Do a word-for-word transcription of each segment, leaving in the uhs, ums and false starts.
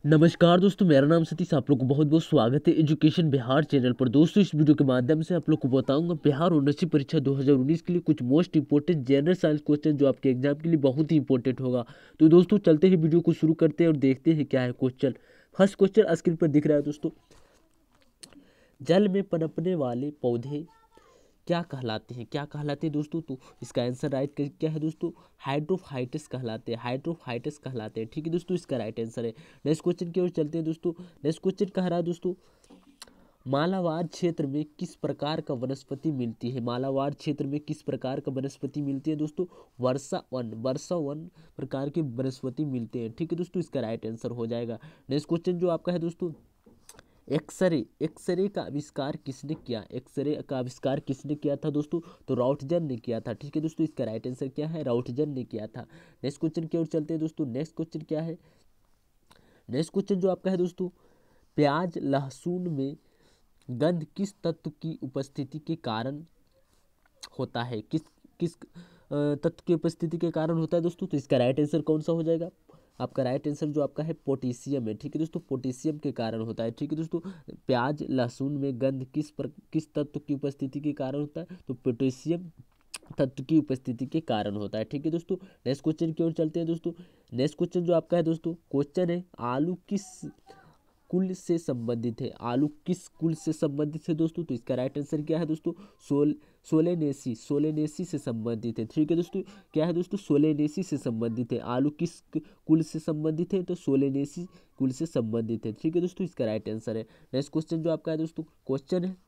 नमस्कार दोस्तों, मेरा नाम सतीश। आप लोग को बहुत बहुत स्वागत है एजुकेशन बिहार चैनल पर। दोस्तों, इस वीडियो के माध्यम से आप लोग को बताऊंगा बिहार उन्नति परीक्षा दो हज़ार उन्नीस के लिए कुछ most important general science question जो आपके एग्जाम के लिए बहुत ही इंपॉर्टेंट होगा। तो दोस्तों, चलते हैं वीडियो को शुरू करते हैं और देखते हैं क्या है क्वेश्चन। फर्स्ट क्वेश्चन स्क्रीन पर दिख रहा है दोस्तों। जल में पनपने वाले पौधे क्या कहलाते हैं? क्या कहलाते हैं दोस्तों? तो इसका आंसर राइट क्या है दोस्तों? हाइड्रोफाइटस कहलाते हैं। हाइड्रोफाइटस कहलाते हैं। ठीक है दोस्तों, इसका राइट आंसर है। नेक्स्ट क्वेश्चन की ओर चलते हैं दोस्तों। नेक्स्ट क्वेश्चन कह रहा है दोस्तों, मालाबार क्षेत्र में किस प्रकार का वनस्पति मिलती है? मालाबार क्षेत्र में किस प्रकार का वनस्पति मिलती है दोस्तों? वर्षा वन वर्षा वन प्रकार के वनस्पति मिलते हैं। ठीक है दोस्तों, इसका राइट आंसर हो जाएगा। नेक्स्ट क्वेश्चन जो आपका है दोस्तों, एक्सरे एक्सरे का आविष्कार किसने किया? एक्सरे का आविष्कार किसने किया था दोस्तों? तो राउटजन ने किया था। ठीक है दोस्तों, इसका राइट आंसर क्या है? राउटजन ने किया था। नेक्स्ट क्वेश्चन की ओर चलते हैं दोस्तों। नेक्स्ट क्वेश्चन क्या है? नेक्स्ट क्वेश्चन जो आपका है दोस्तों, प्याज लहसुन में गंध किस तत्व की उपस्थिति के कारण होता है? किस किस तत्व की उपस्थिति के कारण होता है दोस्तों? तो इसका राइट आंसर कौन सा हो जाएगा? आपका राइट आंसर जो आपका है पोटेशियम है। ठीक है दोस्तों, पोटेशियम के कारण होता है। ठीक है दोस्तों, प्याज लहसुन में गंध किस पर किस तत्व की उपस्थिति के कारण होता है? तो पोटेशियम तत्व की उपस्थिति के कारण होता है। ठीक है दोस्तों, नेक्स्ट क्वेश्चन की ओर चलते हैं दोस्तों। नेक्स्ट क्वेश्चन जो आपका है दोस्तों, क्वेश्चन है आलू किस कुल से संबंधित है? आलू किस कुल से संबंधित है दोस्तों? तो इसका राइट आंसर क्या है दोस्तों? सोल सोलेनेसी सोलेनेसी से संबंधित है। ठीक है दोस्तों, क्या है दोस्तों? सोलेनेसी से संबंधित है। आलू किस कुल से संबंधित है? तो सोलेनेसी कुल से संबंधित है। ठीक है दोस्तों, इसका राइट आंसर है। नेक्स्ट क्वेश्चन जो आपका है दोस्तों, क्वेश्चन है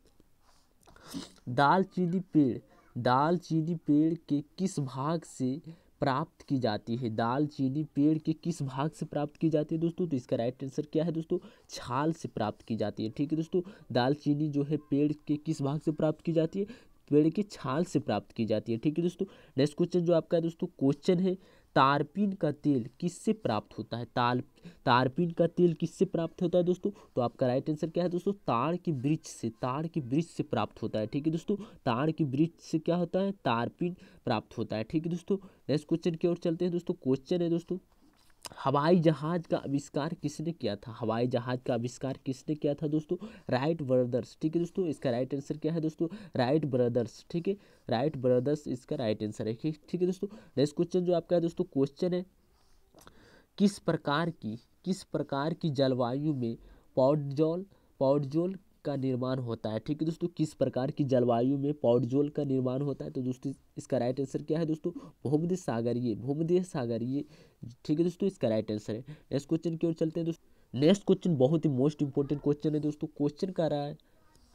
दालचीनी पेड़ दालचीनी पेड़ के किस भाग से प्राप्त की जाती है? दालचीनी पेड़ के किस भाग से प्राप्त की जाती है दोस्तों? तो इसका राइट आंसर क्या है दोस्तों? छाल से प्राप्त की जाती है। ठीक है दोस्तों, दालचीनी जो है पेड़ के किस भाग से प्राप्त की जाती है? पेड़ की छाल से प्राप्त की जाती है। ठीक है दोस्तों, नेक्स्ट क्वेश्चन जो आपका है दोस्तों, क्वेश्चन है तारपीन का तेल किससे प्राप्त होता है? ताल तारपीन का तेल किससे प्राप्त होता है दोस्तों? तो आपका राइट आंसर क्या है दोस्तों? ताड़ के वृक्ष से ताड़ के वृक्ष से प्राप्त होता है। ठीक है दोस्तों, ताड़ के वृक्ष से क्या होता है? तारपीन प्राप्त होता है। ठीक है दोस्तों, नेक्स्ट क्वेश्चन की ओर चलते हैं दोस्तों। क्वेश्चन है दोस्तों, हवाई जहाज का आविष्कार किसने किया था? हवाई जहाज का आविष्कार किसने किया था दोस्तों? Wright brothers. ठीक है दोस्तों, इसका राइट आंसर क्या है दोस्तों? Wright brothers. ठीक है, राइट ब्रदर्स इसका राइट आंसर है। ठीक है दोस्तों, नेक्स्ट क्वेश्चन जो आपका है दोस्तों, क्वेश्चन है किस प्रकार की किस प्रकार की जलवायु में पॉडजोल पॉडजोल का निर्माण होता है? ठीक है दोस्तों, किस प्रकार की जलवायु में पॉडजोल का निर्माण होता है? तो दोस्तों, इसका राइट आंसर क्या है दोस्तों? भूमध्य सागरीय भूमध्य सागरीय ठीक है दोस्तों, इसका राइट आंसर है। नेक्स्ट क्वेश्चन की ओर चलते हैं दोस्तों। नेक्स्ट क्वेश्चन बहुत ही मोस्ट इंपोर्टेंट क्वेश्चन है दोस्तों। क्वेश्चन कर रहा है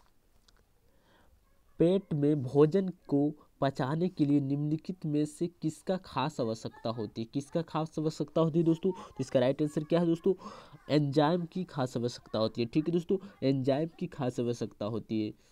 पेट में भोजन को पचाने के लिए निम्नलिखित में से किसका खास आवश्यकता होती है? किसका खास आवश्यकता होती है दोस्तों? तो इसका राइट आंसर क्या है दोस्तों? एंजाइम की खास आवश्यकता होती है। ठीक है दोस्तों, एंजाइम की खास आवश्यकता होती है।